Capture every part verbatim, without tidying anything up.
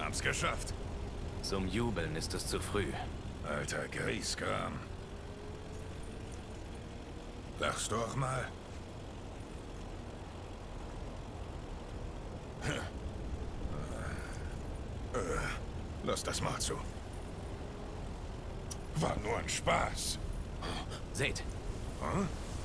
haben's geschafft. Zum Jubeln ist es zu früh. Alter Grieskram. Lachst du auch mal? Äh, lass das mal zu. War nur ein Spaß. Seht. Hm?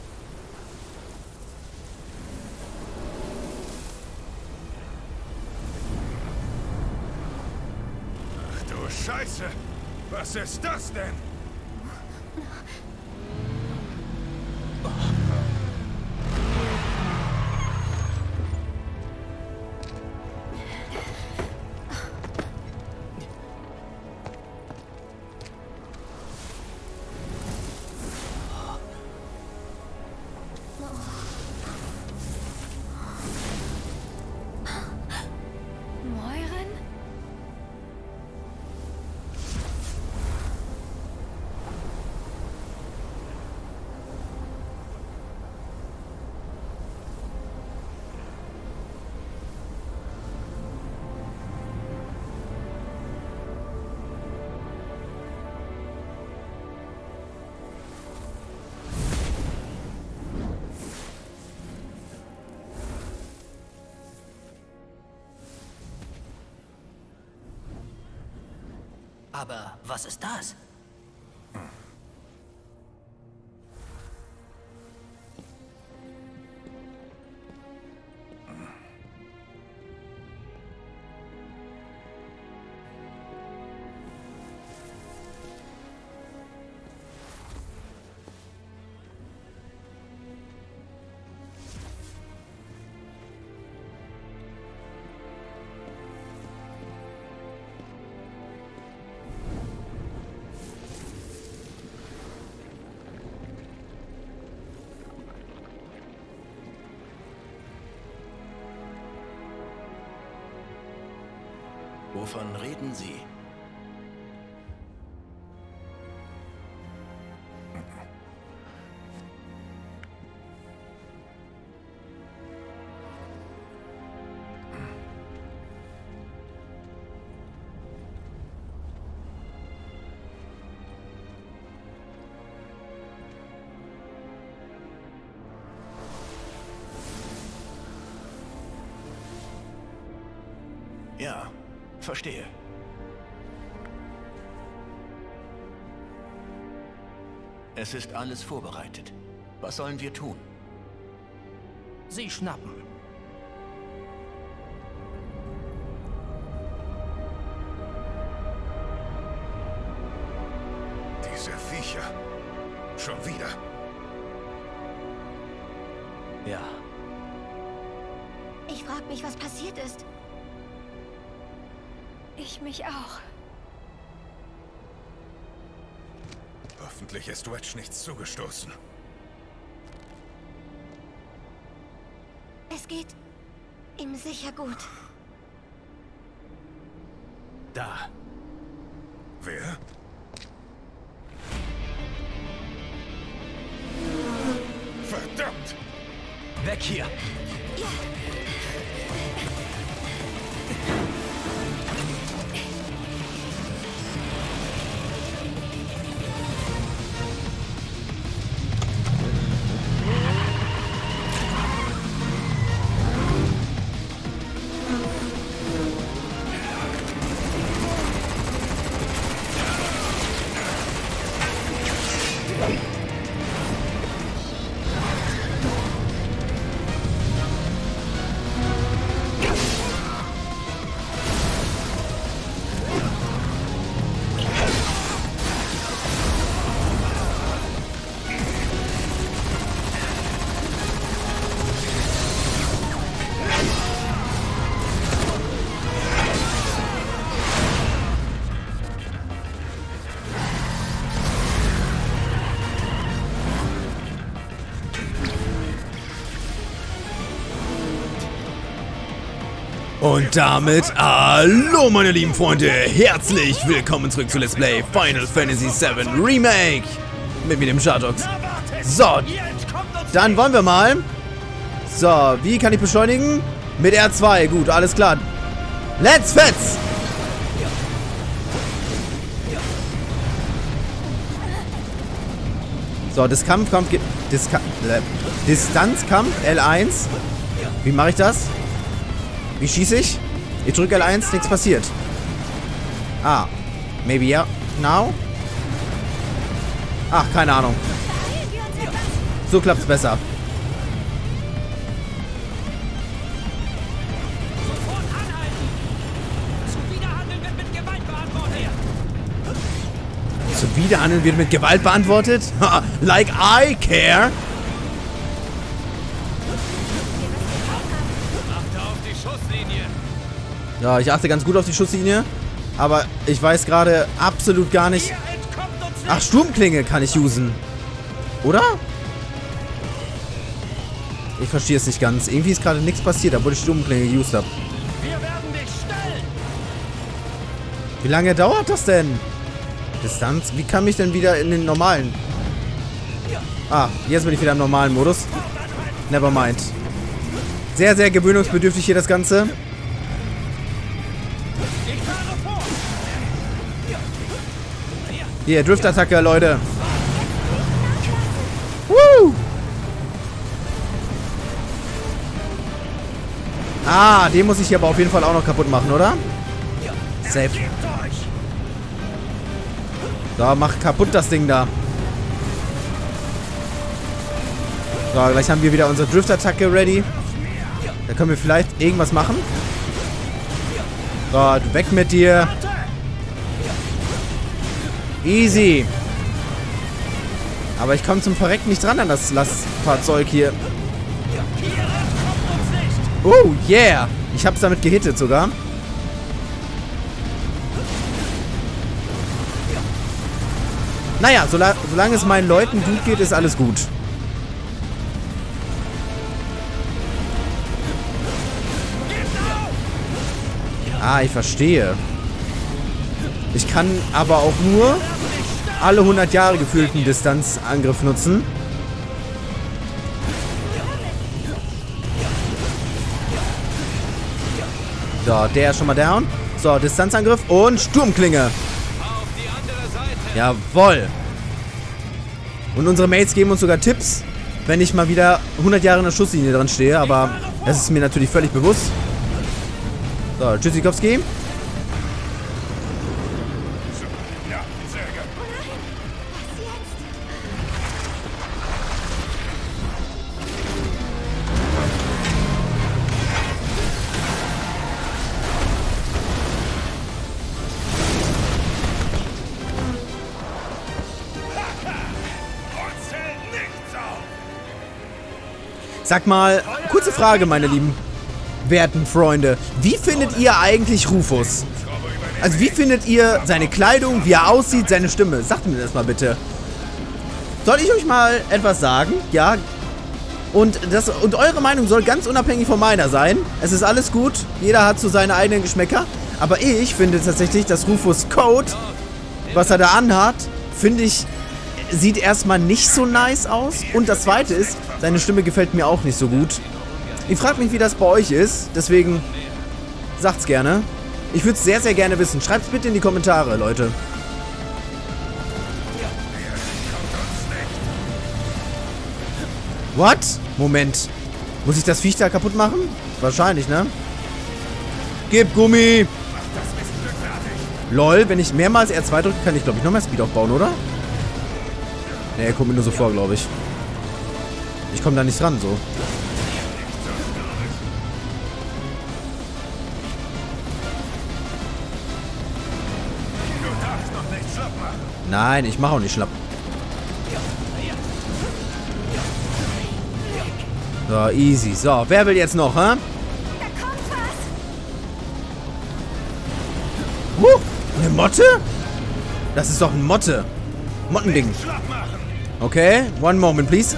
Ach du Scheiße! Was ist das denn? Aber was ist das? Wovon reden Sie? Ja. Verstehe. Es ist alles vorbereitet. Was sollen wir tun? Sie schnappen. Diese Viecher. Schon wieder. Ja. Ich frage mich, was passiert ist. Ich mich auch. Hoffentlich ist Wedge nichts zugestoßen. Es geht ihm sicher gut. Da. Wer? Verdammt! Weg hier! Ja. Und damit, hallo meine lieben Freunde, herzlich willkommen zurück zu Let's Play Final Fantasy sieben Remake mit mir, dem Shardox. So, dann wollen wir mal. So, wie kann ich beschleunigen? Mit R zwei, gut, alles klar. Let's fetz! So, das Kampfkampf geht. Diska äh, Distanzkampf L eins. Wie mache ich das? Wie schieße ich? Ich drücke L eins, nichts passiert. Ah. Maybe yeah. Now? Ach, keine Ahnung. So klappt's besser. Zuwiderhandeln wird mit Gewalt beantwortet? Like I care. Achte auf die Schusslinie. Ja, ich achte ganz gut auf die Schusslinie. Aber ich weiß gerade absolut gar nicht. Ach, Sturmklinge kann ich usen. Oder? Ich verstehe es nicht ganz. Irgendwie ist gerade nichts passiert, obwohl ich Sturmklinge geused habe. Wie lange dauert das denn? Distanz? Wie kann ich denn wieder in den normalen? Ah, jetzt bin ich wieder im normalen Modus. Never mind. Sehr, sehr gewöhnungsbedürftig hier das Ganze. Hier, Drift-Attacke, Leute. Woo! Ah, den muss ich hier aber auf jeden Fall auch noch kaputt machen, oder? Safe. So, mach kaputt das Ding da. So, gleich haben wir wieder unsere Drift-Attacke ready. Da können wir vielleicht irgendwas machen. So, weg mit dir. Easy. Aber ich komme zum Verrecken nicht dran an das Lastfahrzeug hier. Oh, yeah. Ich habe es damit gehittet sogar. Naja, sola solange es meinen Leuten gut geht, ist alles gut. Ah, ich verstehe. Ich kann aber auch nur alle hundert Jahre gefühlten Distanzangriff nutzen. So, der ist schon mal down. So, Distanzangriff und Sturmklinge. Jawoll. Und unsere Mates geben uns sogar Tipps, wenn ich mal wieder hundert Jahre in der Schusslinie dran stehe. Aber das ist mir natürlich völlig bewusst. So, Tschüssikowski. Sag mal, kurze Frage, meine lieben werten Freunde. Wie findet ihr eigentlich Rufus? Also wie findet ihr seine Kleidung, wie er aussieht, seine Stimme? Sagt mir das mal bitte. Soll ich euch mal etwas sagen? Ja. Und, das, und eure Meinung soll ganz unabhängig von meiner sein. Es ist alles gut. Jeder hat so seine eigenen Geschmäcker. Aber ich finde tatsächlich, dass Rufus Coat, was er da anhat, finde ich, sieht erstmal nicht so nice aus. Und das zweite ist, seine Stimme gefällt mir auch nicht so gut. Ich frage mich, wie das bei euch ist. Deswegen sagt's gerne. Ich würde es sehr, sehr gerne wissen. Schreibt's bitte in die Kommentare, Leute. What? Moment. Muss ich das Viech da kaputt machen? Wahrscheinlich, ne? Gib Gummi! Lol, wenn ich mehrmals R zwei drücke, kann ich, glaube ich, noch mehr Speed aufbauen, oder? Ne, er kommt mir nur so vor, glaube ich. Ich komme da nicht dran, so. Nein, ich mache auch nicht schlapp. So, easy. So, wer will jetzt noch, hä? Da kommt was. Huh, eine Motte? Das ist doch ein Motte. Mottending. Okay, one moment, please.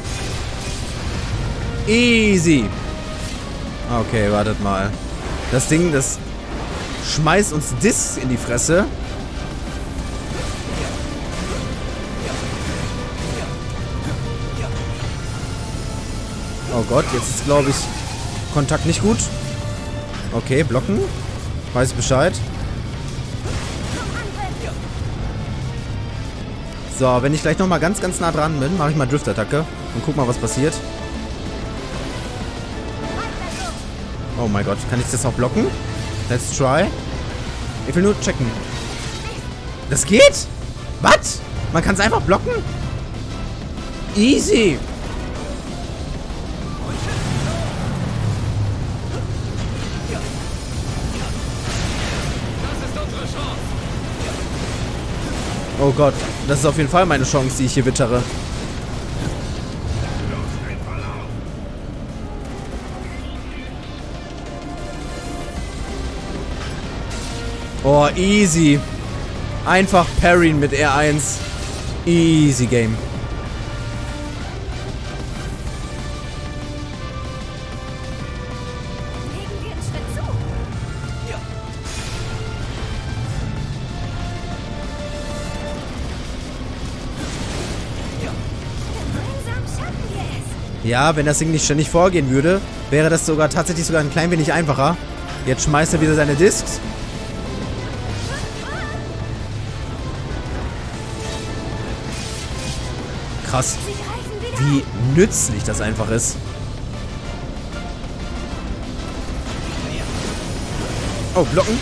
Easy. Okay, wartet mal. Das Ding, das schmeißt uns Discs in die Fresse. Oh Gott, jetzt ist, glaube ich, Kontakt nicht gut. Okay, blocken. Weiß ich Bescheid. So, wenn ich gleich nochmal ganz, ganz nah dran bin, mache ich mal Drift-Attacke und guck mal, was passiert. Oh mein Gott, kann ich das auch blocken? Let's try. Ich will nur checken. Das geht? Was? Man kann es einfach blocken? Easy. Oh Gott, das ist auf jeden Fall meine Chance, die ich hier wittere. Oh, easy. Einfach parryen mit R eins. Easy Game. Legen wir einen Schritt zu. Gemeinsam schaffen wir es. Ja, wenn das Ding nicht ständig vorgehen würde, wäre das sogar tatsächlich sogar ein klein wenig einfacher. Jetzt schmeißt er wieder seine Discs. Krass, Sie greifen wieder. wie nützlich das einfach ist. Oh, blocken.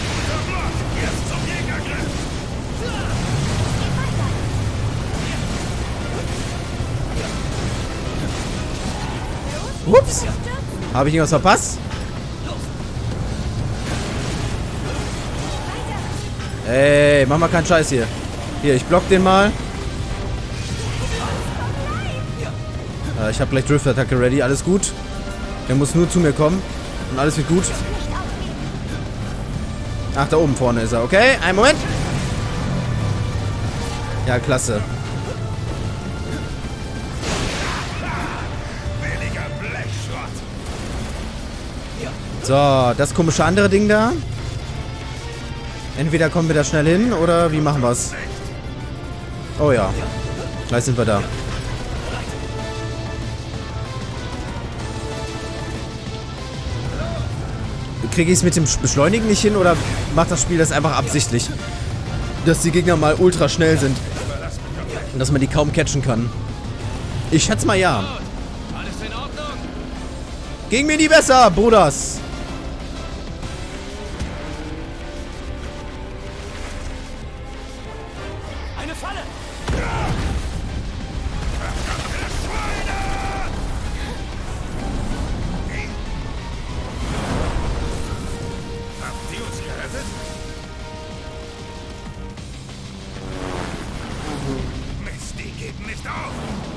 Ups. Habe ich irgendwas verpasst? Ey, mach mal keinen Scheiß hier. Hier, ich block den mal. Äh, ich habe gleich Drift-Attacke ready. Alles gut. Der muss nur zu mir kommen. Und alles wird gut. Ach, da oben vorne ist er. Okay, einen Moment. Ja, klasse. So, das komische andere Ding da. Entweder kommen wir da schnell hin, oder wie machen wir's? Oh ja. Gleich sind wir da. Kriege ich es mit dem Beschleunigen nicht hin, oder macht das Spiel das einfach absichtlich? Dass die Gegner mal ultra schnell sind. Und dass man die kaum catchen kann. Ich schätze mal ja. Alles in Ordnung? Ging mir nie besser, Bruders. Eine Falle! Haben die uns gerettet? Mist, die geben nicht auf.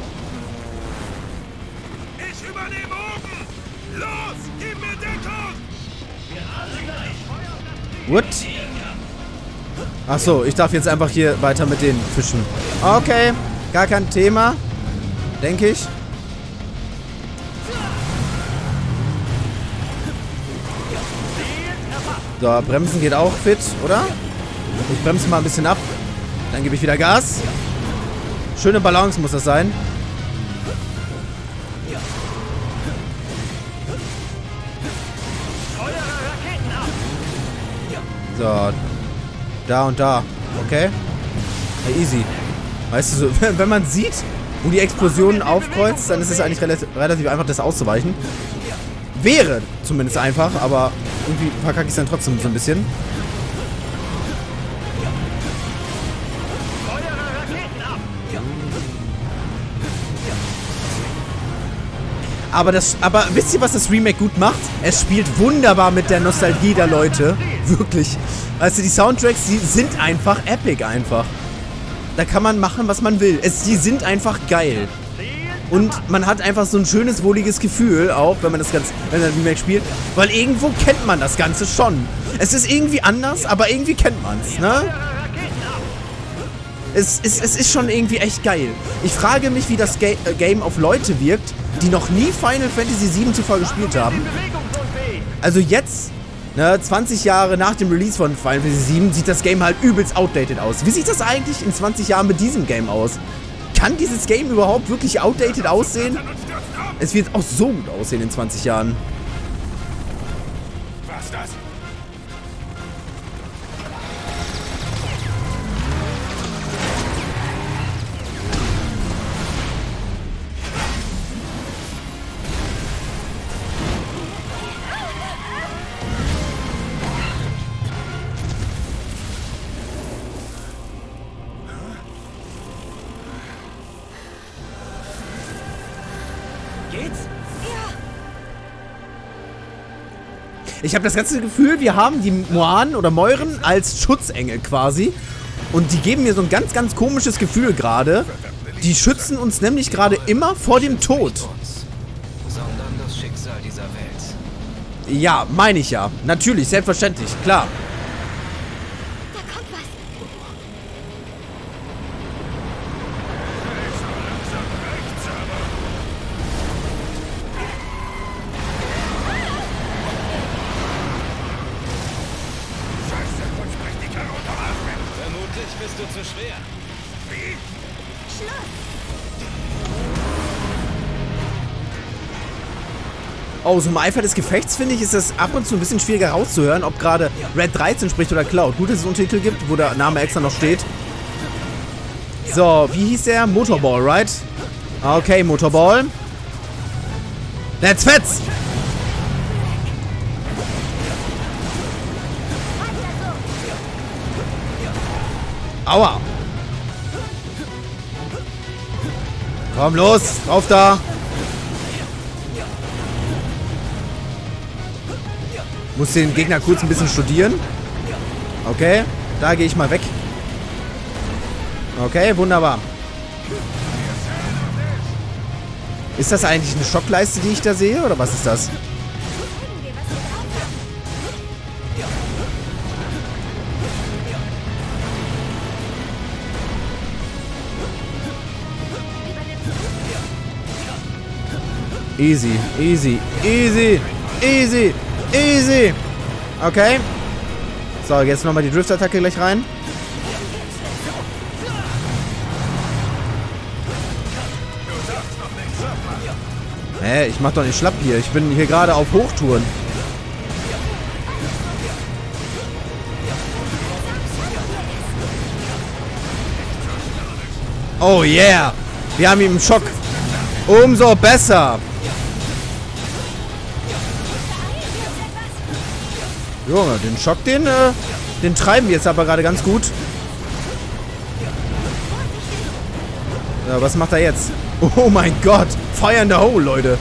Ich übernehme oben. Los, gib mir Deckung. What? Achso, ich darf jetzt einfach hier weiter mit den Fischen. Okay, gar kein Thema. Denke ich. So, bremsen geht auch fit, oder? Ich bremse mal ein bisschen ab. Dann gebe ich wieder Gas. Schöne Balance muss das sein. So. Da und da. Okay. Ja, easy. Weißt du, so, wenn man sieht, wo die Explosionen aufkreuzt, dann ist es eigentlich relativ, relativ einfach, das auszuweichen. Wäre zumindest einfach, aber irgendwie verkacke ich es dann trotzdem so ein bisschen. Aber das, aber wisst ihr, was das Remake gut macht? Es spielt wunderbar mit der Nostalgie der Leute. Wirklich. Also die Soundtracks, die sind einfach epic einfach. Da kann man machen, was man will. Es, die sind einfach geil. Und man hat einfach so ein schönes, wohliges Gefühl, auch wenn man das Ganze, wenn man das Remake spielt. Weil irgendwo kennt man das Ganze schon. Es ist irgendwie anders, aber irgendwie kennt man es, ne? Es, es, es ist schon irgendwie echt geil. Ich frage mich, wie das Ga äh, Game auf Leute wirkt, die noch nie Final Fantasy sieben zuvor gespielt haben. Also jetzt, ne, zwanzig Jahre nach dem Release von Final Fantasy sieben, sieht das Game halt übelst outdated aus. Wie sieht das eigentlich in zwanzig Jahren mit diesem Game aus? Kann dieses Game überhaupt wirklich outdated aussehen? Es wird auch so gut aussehen in zwanzig Jahren. Was das? Ich habe das ganze Gefühl, wir haben die Moanen oder Moiren als Schutzengel quasi. Und die geben mir so ein ganz, ganz komisches Gefühl gerade. Die schützen uns nämlich gerade immer vor dem Tod. Sondern das Schicksal dieser Welt. Ja, meine ich ja. Natürlich, selbstverständlich, klar. Da kommt was. Vermutlich bist du zu schwer. Schluss. Oh, so im Eifer des Gefechts, finde ich, ist das ab und zu ein bisschen schwieriger rauszuhören, ob gerade Red dreizehn spricht oder Cloud. Gut, dass es Untertitel gibt, wo der Name extra noch steht. So, wie hieß der? Motorball, right? Okay, Motorball. Let's fetz! Aua! Komm los, drauf da! Muss den Gegner kurz ein bisschen studieren. Okay, da gehe ich mal weg. Okay, wunderbar. Ist das eigentlich eine Schockleiste, die ich da sehe? Oder was ist das? Zeigen wir, was wir drauf haben. Easy, easy, easy, easy, easy. Okay. So, jetzt nochmal die Drift-Attacke gleich rein. Hä, ich mach doch nicht schlapp hier. Ich bin hier gerade auf Hochtouren. Oh yeah. Wir haben ihn im Schock. Umso besser. Junge, den Schock, den, äh, den treiben wir jetzt aber gerade ganz gut. Ja, was macht er jetzt? Oh mein Gott. Fire in the hole, Leute.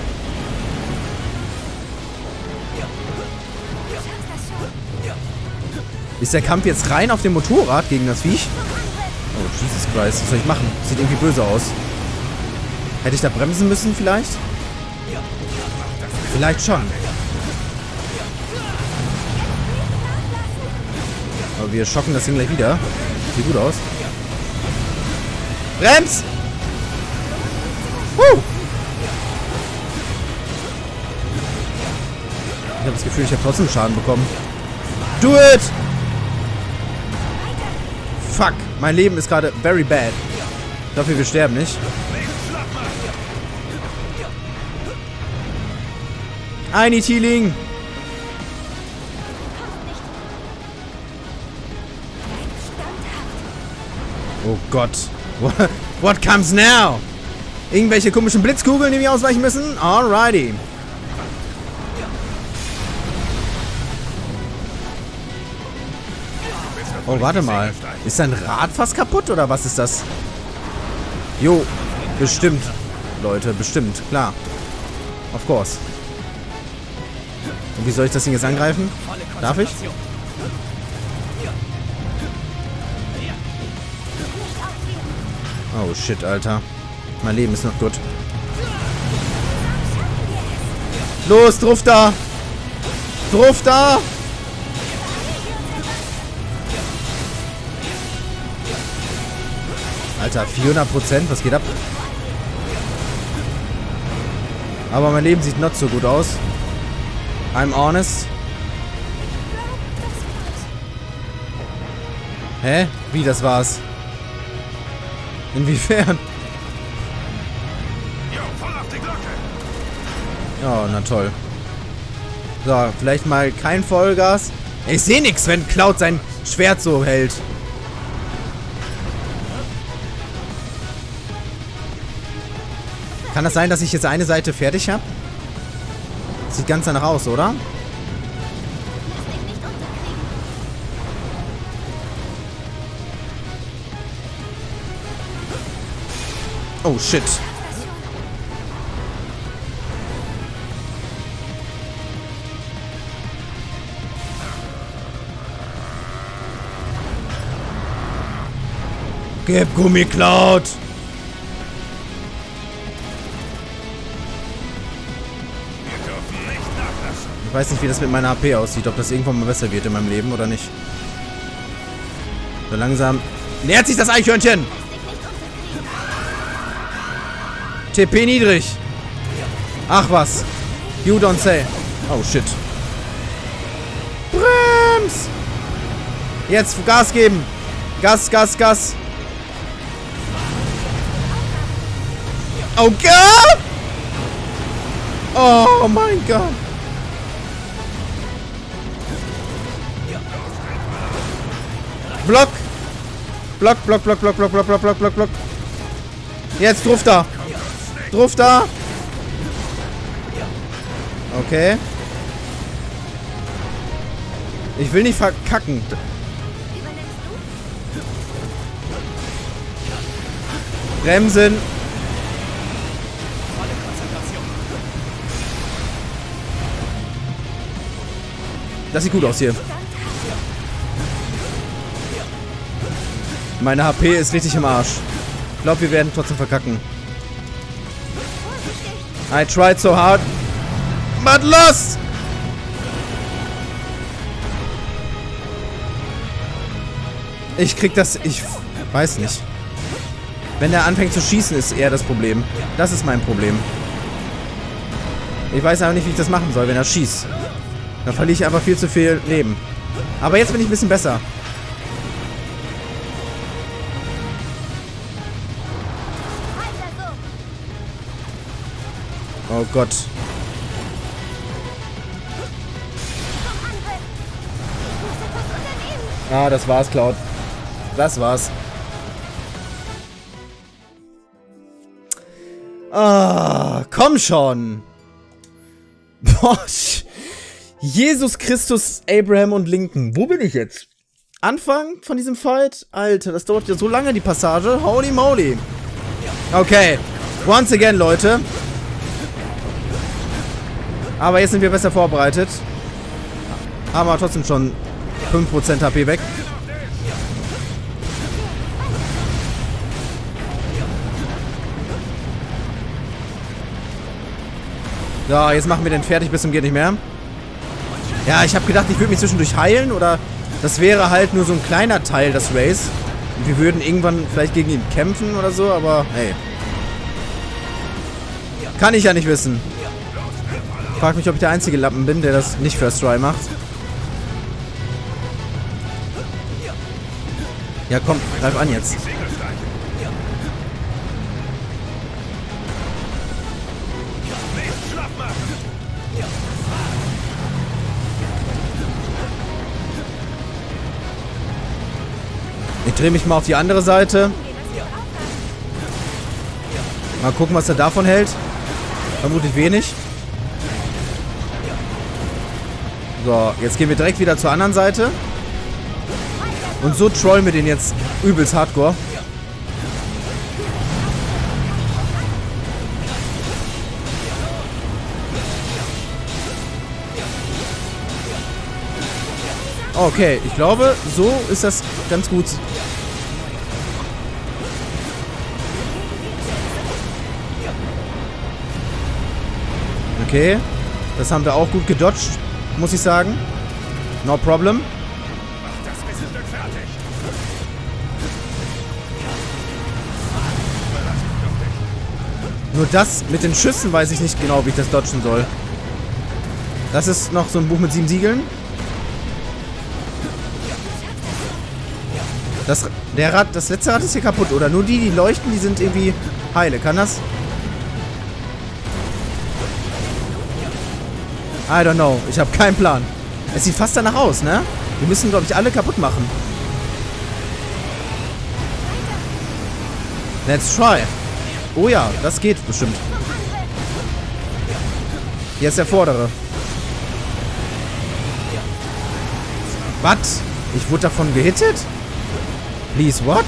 Ist der Kampf jetzt rein auf dem Motorrad gegen das Viech? Oh, Jesus Christ. Was soll ich machen? Sieht irgendwie böse aus. Hätte ich da bremsen müssen vielleicht? Vielleicht schon. Aber wir schocken das Ding gleich wieder. Sieht gut aus. Brems! Woo! Ich habe das Gefühl, ich habe trotzdem Schaden bekommen. Do it! Fuck, mein Leben ist gerade very bad. Dafür wir sterben nicht. I need healing. Oh Gott. What, what comes now? Irgendwelche komischen Blitzkugeln, die wir ausweichen müssen? Alrighty. Oh, warte mal. Ist sein Rad fast kaputt oder was ist das? Jo, bestimmt. Leute, bestimmt. Klar. Of course. Und wie soll ich das Ding jetzt angreifen? Darf ich? Oh shit, Alter. Mein Leben ist noch gut. Los, drauf da! Drauf da! Alter, vierhundert Prozent, was geht ab? Aber mein Leben sieht not so gut aus. I'm honest. Hä? Wie, das war's? Inwiefern? Oh, na toll. So, vielleicht mal kein Vollgas. Ich sehe nichts, wenn Cloud sein Schwert so hält. Kann das sein, dass ich jetzt eine Seite fertig habe? Sieht ganz danach aus, oder? Oh, shit. Gib Gummi-Cloud! Ich weiß nicht, wie das mit meiner H P aussieht. Ob das irgendwann mal besser wird in meinem Leben oder nicht. So langsam nähert sich das Eichhörnchen! T P niedrig! Ach was! You don't say. Oh shit. Brems! Jetzt Gas geben! Gas, Gas, Gas! Oh Gott! Oh mein Gott! Block! Block, Block, Block, Block, Block, Block, Block, Block, Block, Block. Jetzt drauf da! Drauf da! Okay. Ich will nicht verkacken. Bremsen. Das sieht gut aus hier. Meine H P ist richtig im Arsch. Ich glaube, wir werden trotzdem verkacken. I tried so hard. But lost! Ich krieg das... Ich weiß nicht. Wenn er anfängt zu schießen, ist eher das Problem. Das ist mein Problem. Ich weiß aber nicht, wie ich das machen soll, wenn er schießt. Dann verliere ich einfach viel zu viel Leben. Aber jetzt bin ich ein bisschen besser. Oh Gott. Ah, das war's, Cloud. Das war's. Ah, komm schon. Boah, Jesus Christus, Abraham und Lincoln. Wo bin ich jetzt? Anfang von diesem Fight? Alter, das dauert ja so lange, die Passage. Holy moly. Okay. Once again, Leute. Aber jetzt sind wir besser vorbereitet. Haben wir trotzdem schon fünf Prozent H P weg. So, jetzt machen wir den fertig bis zum geht nicht mehr. Ja, ich habe gedacht, ich würde mich zwischendurch heilen oder das wäre halt nur so ein kleiner Teil des Race. Und wir würden irgendwann vielleicht gegen ihn kämpfen oder so, aber hey. Kann ich ja nicht wissen. Frag mich, ob ich der einzige Lappen bin, der das nicht First Try macht. Ja, komm, greif an jetzt. Ich drehe mich mal auf die andere Seite. Mal gucken, was er davon hält. Vermutlich wenig. So, jetzt gehen wir direkt wieder zur anderen Seite. Und so trollen wir den jetzt übelst hardcore. Okay, ich glaube, so ist das ganz gut. Okay, das haben wir auch gut gedodged, muss ich sagen. No problem. Nur das mit den Schüssen weiß ich nicht genau, wie ich das dodgen soll. Das ist noch so ein Buch mit sieben Siegeln. Das, der Rad, das letzte Rad ist hier kaputt, oder? Nur die, die leuchten, die sind irgendwie heile. Kann das? I don't know. Ich habe keinen Plan. Es sieht fast danach aus, ne? Wir müssen, glaube ich, alle kaputt machen. Let's try. Oh ja, das geht bestimmt. Hier ist der vordere. Was? Ich wurde davon gehittet? Please, what?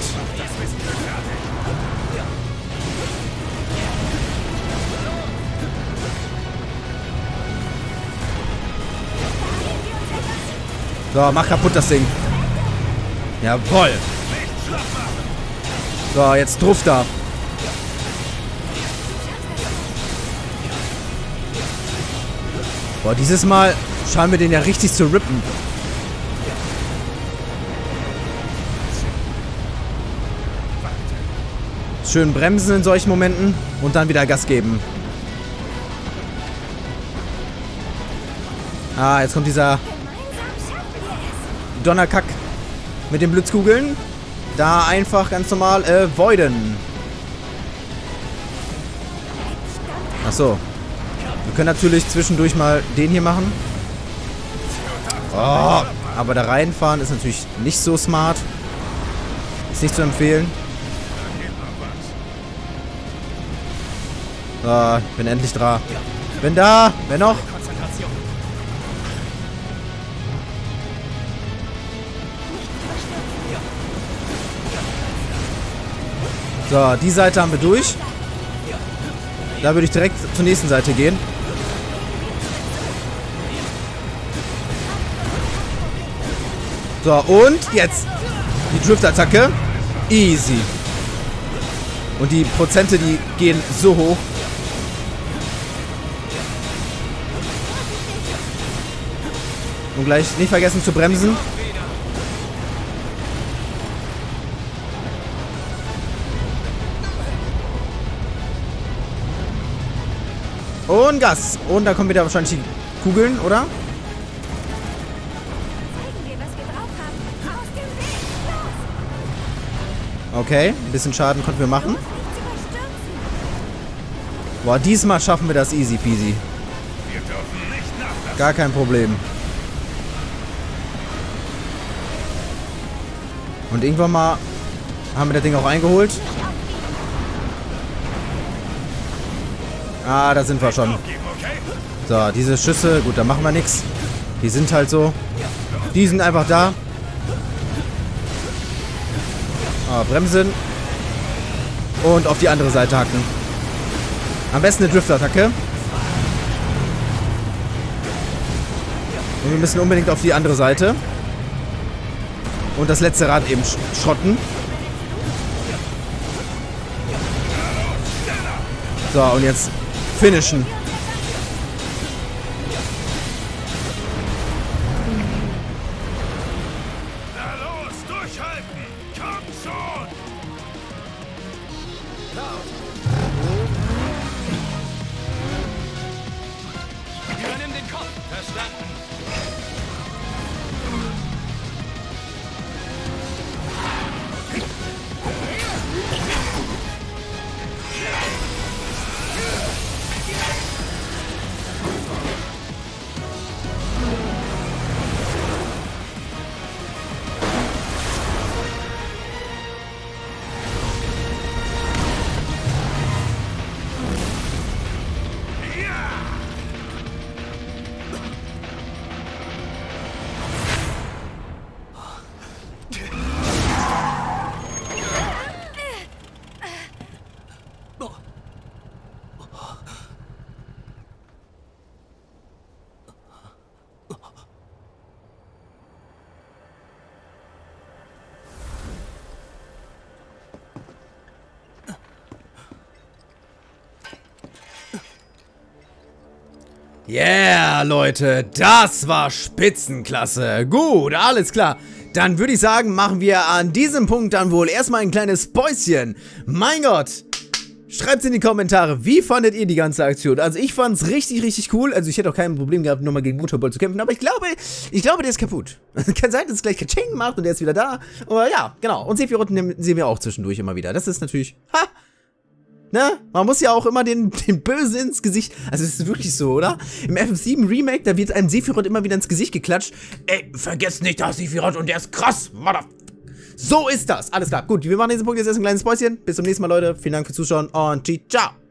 So, mach kaputt das Ding. Jawoll. So, jetzt Druff da. Boah, dieses Mal scheinen wir den ja richtig zu rippen. Schön bremsen in solchen Momenten und dann wieder Gas geben. Ah, jetzt kommt dieser Donnerkack mit den Blitzkugeln. Da einfach ganz normal äh, voiden. Achso. Wir können natürlich zwischendurch mal den hier machen. Oh, aber da reinfahren ist natürlich nicht so smart. Ist nicht zu empfehlen. So, bin endlich da. Bin da. Wer noch? So, die Seite haben wir durch. Da würde ich direkt zur nächsten Seite gehen. So, und jetzt die Drift-Attacke. Easy. Und die Prozente, die gehen so hoch. Und gleich nicht vergessen zu bremsen. Und Gas. Und da kommen wieder wahrscheinlich die Kugeln, oder? Okay, ein bisschen Schaden konnten wir machen. Boah, diesmal schaffen wir das easy peasy. Gar kein Problem. Und irgendwann mal haben wir das Ding auch eingeholt. Ah, da sind wir schon. So, diese Schüsse, gut, da machen wir nichts. Die sind halt so. Die sind einfach da. Ah, bremsen. Und auf die andere Seite hacken. Am besten eine Drift-Attacke. Und wir müssen unbedingt auf die andere Seite. Und das letzte Rad eben sch schrotten. So, und jetzt finishen. Na los, durchhalten! Komm schon! Übernimm den Kopf. Verstanden. Yeah, Leute, das war Spitzenklasse. Gut, alles klar. Dann würde ich sagen, machen wir an diesem Punkt dann wohl erstmal ein kleines Päuschen. Mein Gott, schreibt in die Kommentare, wie fandet ihr die ganze Aktion? Also ich fand es richtig, richtig cool. Also ich hätte auch kein Problem gehabt, nochmal gegen Motorball zu kämpfen. Aber ich glaube, ich glaube, der ist kaputt. Kann sein, dass es gleich Kaching macht und der ist wieder da. Aber ja, genau. Und Sephiroth sehen wir auch zwischendurch immer wieder. Das ist natürlich... Ha! Ne? Man muss ja auch immer den, den Bösen ins Gesicht... Also es ist wirklich so, oder? Im F F sieben Remake, da wird einem Sephiroth immer wieder ins Gesicht geklatscht. Ey, vergesst nicht, da ist Sephiroth und der ist krass, Mother... So ist das. Alles klar. Gut, wir machen diesen Punkt jetzt erst ein kleines Päuschen. Bis zum nächsten Mal, Leute. Vielen Dank fürs Zuschauen und ciao.